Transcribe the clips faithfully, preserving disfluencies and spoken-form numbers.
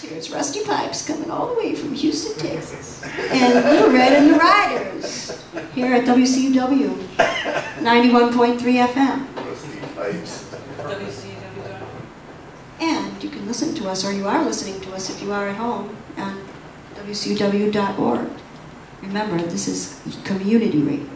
Here's Rusty Pipes coming all the way from Houston, Texas. And Little Red and the Riders here at W C U W ninety-one point three F M. Rusty Pipes. W C U W. And you can listen to us, or you are listening to us if you are at home, on W C U W dot org. Remember, this is community radio.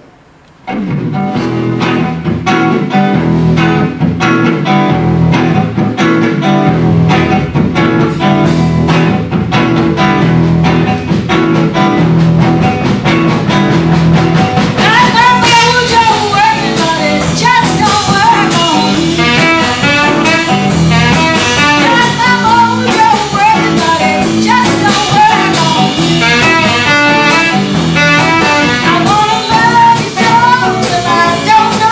I wanna love you so till I don't know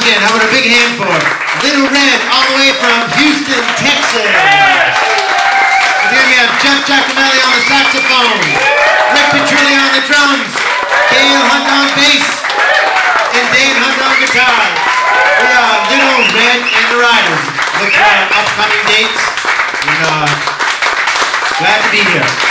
again. How about a big hand for Little Red, all the way from Houston, Texas. And here we have Jeff Giacomelli on the saxophone, Rick Petrilli on the drums, Gail Hunt on bass, and Dane Hunt on guitar. We are Little Red and the Riders. Look for our upcoming dates. And uh, glad to be here.